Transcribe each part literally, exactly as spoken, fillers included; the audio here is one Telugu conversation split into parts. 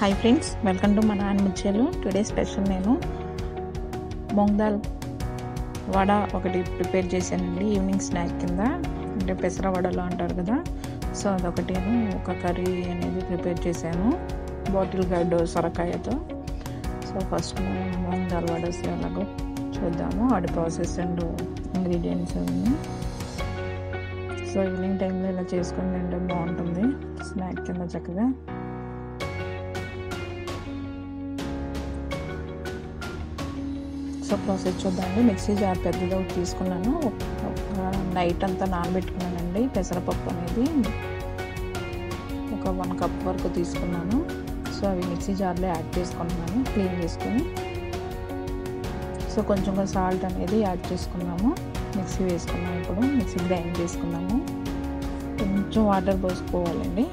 హాయ్ ఫ్రెండ్స్, వెల్కమ్ టు మా నాన్న ముచ్చేలు. టుడే స్పెషల్ నేను మూంగ్ దాల్ వడ ఒకటి ప్రిపేర్ చేశానండి ఈవినింగ్ స్నాక్ కింద. అంటే పెసర వడలు అంటారు కదా, సో అదొకటి ఒక కర్రీ అనేది ప్రిపేర్ చేశాను బాటిల్ గార్డ్ సొరకాయతో. సో ఫస్ట్ మనం మూంగ్ దాల్ వడ ఎలాగో చూద్దాము, వాటి ప్రాసెస్ అండ్ ఇంగ్రీడియంట్స్ అవన్నీ. సో ఈవినింగ్ టైంలో ఇలా చేసుకొని తింటే బాగుంటుంది స్నాక్ కింద చక్కగా. సో ప్రాసెస్ చూద్దామండి. మిక్సీ జార్ పెద్దగా తీసుకున్నాను, నైట్ అంతా నానబెట్టుకున్నానండి. పెసరపప్పు అనేది ఒక వన్ కప్ వరకు తీసుకున్నాను. సో అవి మిక్సీ జార్లో యాడ్ చేసుకుంటున్నాను క్లీన్ చేసుకొని. సో కొంచెం సాల్ట్ అనేది యాడ్ చేసుకున్నాము, మిక్సీ వేసుకున్నాము. ఇప్పుడు మిక్సీ గ్రైండ్ చేసుకున్నాము. కొంచెం వాటర్ పోసుకోవాలండి.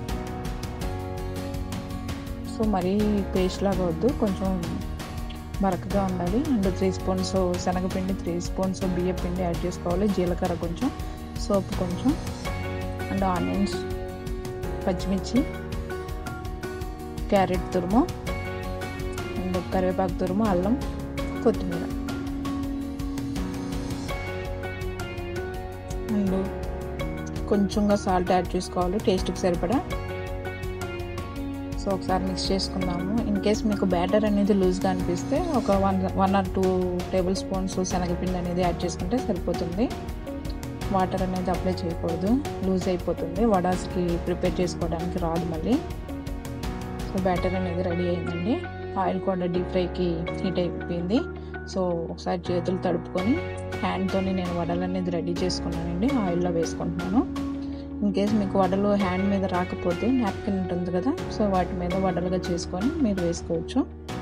సో మరీ పేస్ట్ లాగా వద్దు, కొంచెం మరకగా ఉండాలి. అండ్ త్రీ స్పూన్స్ శనగపిండి, త్రీ స్పూన్స్ బియ్య పిండి యాడ్ చేసుకోవాలి. జీలకర్ర కొంచెం, సోప్ కొంచెం, అండ్ ఆనియన్స్, పచ్చిమిర్చి, క్యారెట్ తురుము, అండ్ కరివేపాకు తురుము, అల్లం, కొత్తిమీర, అండ్ కొంచెంగా సాల్ట్ యాడ్ చేసుకోవాలి టేస్ట్కి సరిపడా. సో ఒకసారి మిక్స్ చేసుకుందాము. ఇన్ కేస్ మీకు బ్యాటర్ అనేది లూజ్గా అనిపిస్తే ఒక one one or two table spoons శనగపిండి అనేది యాడ్ చేసుకుంటే సరిపోతుంది. వాటర్ అనేది అప్లై చేయకూడదు, లూజ్ అయిపోతుంది, వడాస్కి ప్రిపేర్ చేసుకోవడానికి రాదు మళ్ళీ. సో బ్యాటర్ అనేది రెడీ అయిందండి. ఆయిల్ కూడా డీప్ ఫ్రైకి హీట్ అయిపోయింది. సో ఒకసారి చేతులు తడుపుకొని హ్యాండ్తో నేను వడలు అనేది రెడీ చేసుకున్నానండి, ఆయిల్లో వేసుకుంటున్నాను. ఇన్ కేస్ మీకు వడలు హ్యాండ్ మీద రాకపోతే నాప్కిన్ ఉంటుంది కదా, సో వాటి మీద వడలుగా చేసుకొని మీరు వేసుకోవచ్చు.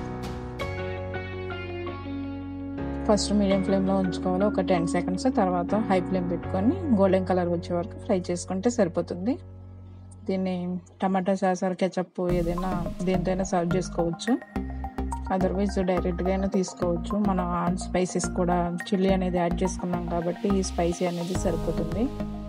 ఫస్ట్ మీడియం ఫ్లేమ్లో ఉంచుకోవాలి ఒక టెన్ సెకండ్స్, తర్వాత హై ఫ్లేమ్ పెట్టుకొని గోల్డెన్ కలర్ వచ్చే వరకు ఫ్రై చేసుకుంటే సరిపోతుంది. దీన్ని టమాటా సాస్ ఆర్ కెచప్ ఏదైనా దేనితోనైనా సర్వ్ చేసుకోవచ్చు, అదర్వైజ్ డైరెక్ట్గా అయినా తీసుకోవచ్చు. మనం స్పైసెస్ కూడా చిల్లీ అనేది యాడ్ చేసుకున్నాం కాబట్టి ఈ స్పైసీ అనేది సరిపోతుంది.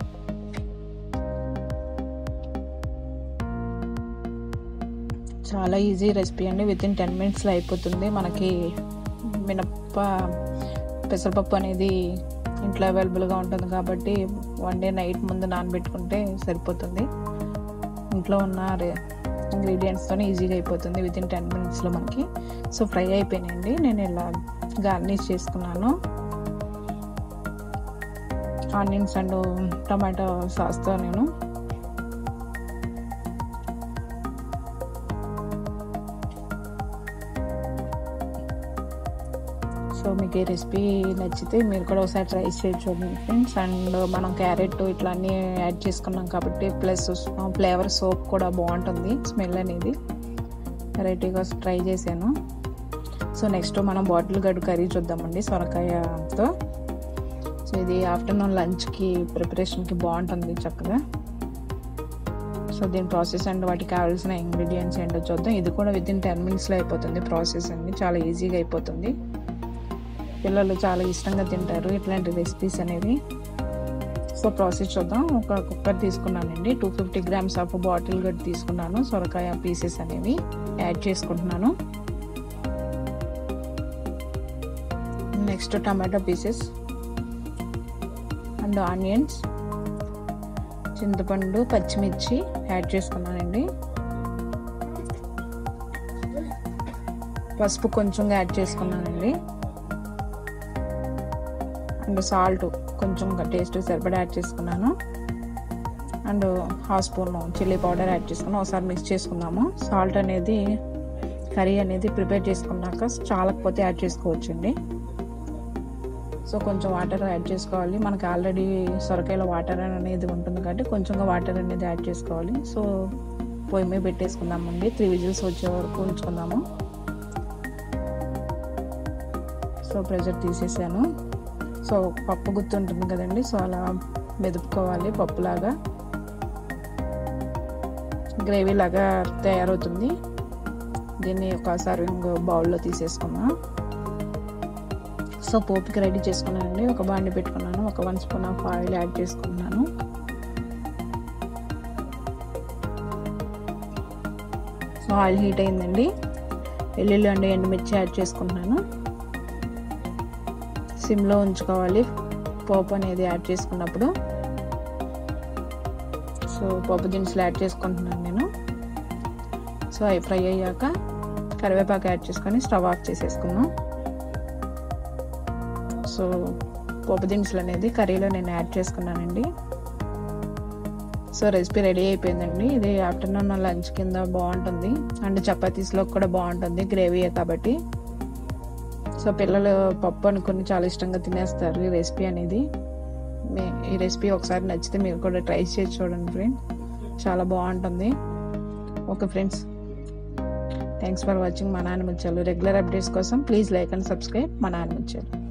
చాలా ఈజీ రెసిపీ అండి, విత్ ఇన్ టెన్ మినిట్స్లో అయిపోతుంది. మనకి మినప్ప పెసరపప్పు అనేది ఇంట్లో అవైలబుల్గా ఉంటుంది కాబట్టి వన్ డే నైట్ ముందు నానబెట్టుకుంటే సరిపోతుంది. ఇంట్లో ఉన్న ఇంగ్రీడియంట్స్తో ఈజీగా అయిపోతుంది విత్ ఇన్ టెన్ మినిట్స్లో మనకి. సో ఫ్రై అయిపోయినాయండి. నేను ఇలా గార్నిష్ చేసుకున్నాను ఆనియన్స్ అండ్ టమాటో సాస్తో. నేను సో మీకు ఈ రెసిపీ నచ్చితే మీరు కూడా ఒకసారి ట్రై చేసి చూడండి ఫ్రెండ్స్. అండ్ మనం క్యారెట్ ఇట్లా అన్నీ యాడ్ చేసుకున్నాం కాబట్టి ప్లస్ ఫ్లేవర్ సోప్ కూడా బాగుంటుంది, స్మెల్ అనేది. వెరైటీగా ట్రై చేశాను. సో నెక్స్ట్ మనం బాటిల్ గడ్డు కర్రీ చూద్దామండి సొరకాయతో. సో ఇది ఆఫ్టర్నూన్ లంచ్కి ప్రిపరేషన్కి బాగుంటుంది చక్కగా. సో దీని ప్రాసెస్ అండ్ వాటికి కావాల్సిన ఇంగ్రీడియంట్స్ ఏంటో చూద్దాం. ఇది కూడా విత్ ఇన్ టెన్ మినిట్స్లో అయిపోతుంది ప్రాసెస్ అండి, చాలా ఈజీగా అయిపోతుంది. పిల్లలు చాలా ఇష్టంగా తింటారు ఇట్లాంటి రెసిపీస్ అనేవి. సో ప్రాసెస్ చూద్దాం. ఒక కుక్కర్ తీసుకున్నానండి, two fifty grams of bottle gourd తీసుకున్నాను. సొరకాయ పీసెస్ అనేవి యాడ్ చేసుకుంటున్నాను. Next tomato pieces and onions, చింతపండు, పచ్చిమిర్చి యాడ్ చేసుకున్నానండి. పసుపు కొంచెం యాడ్ చేసుకున్నానండి. అండ్ సాల్ట్ కొంచెం టేస్ట్ సరిపడా యాడ్ చేసుకున్నాను. And half spoon chilli powder add చేసుకున్నాను. ఒకసారి మిక్స్ చేసుకున్నాము. సాల్ట్ అనేది కర్రీ అనేది ప్రిపేర్ చేసుకున్నాక చాలకపోతే యాడ్ చేసుకోవచ్చండి. సో కొంచెం వాటర్ యాడ్ చేసుకోవాలి, మనకి ఆల్రెడీ సొరకాయలో వాటర్ అనేది ఉంటుంది కాబట్టి కొంచెంగా వాటర్ అనేది యాడ్ చేసుకోవాలి. సో పొయ్యి మీద పెట్టేసుకుందామండి, త్రీ విజిల్స్ వచ్చే వరకు ఉంచుకుందాము. సో ప్రెషర్ తీసేసాను. సో పప్పు గుత్తి ఉంటుంది కదండి, సో అలా మెదుపుకోవాలి పప్పులాగా. గ్రేవీ లాగా తయారవుతుంది. దీన్ని ఒక సర్వింగ్ బౌల్లో తీసేసుకున్నాం. సో పోపుకి రెడీ చేసుకున్నానండి. ఒక బాండి పెట్టుకున్నాను, ఒక one spoon of oil add చేసుకున్నాను. ఆయిల్ హీట్ అయిందండి, వెల్లుల్లి అండ్ ఎండుమిర్చి యాడ్ చేసుకుంటున్నాను. సిమ్లో ఉంచుకోవాలి పోపు అనేది యాడ్ చేసుకున్నప్పుడు. సో పోపు దినుసులు యాడ్ చేసుకుంటున్నాను నేను. సో అవి ఫ్రై అయ్యాక కరివేపాకు యాడ్ చేసుకొని స్టవ్ ఆఫ్ చేసేసుకున్నాం. సో పోపు దినుసులు అనేది కర్రీలో నేను యాడ్ చేసుకున్నానండి. సో రెసిపీ రెడీ అయిపోయిందండి. ఇది ఆఫ్టర్నూన్ లంచ్ కింద బాగుంటుంది అండ్ చపాతీస్లో కూడా బాగుంటుంది, గ్రేవీయే కాబట్టి. సో పిల్లలు పప్పు అనుకుని చాలా ఇష్టంగా తినేస్తారు ఈ రెసిపీ అనేది. ఈ రెసిపీ ఒకసారి నచ్చితే మీరు కూడా ట్రై చేసి చూడండి ఫ్రెండ్స్, చాలా బాగుంటుంది. Okay friends, thanks for watching మా నాన్న ముచ్చాలు. రెగ్యులర్ అప్డేట్స్ కోసం ప్లీజ్ లైక్ అండ్ సబ్స్క్రైబ్ మా నాన్న ముచ్చాలు.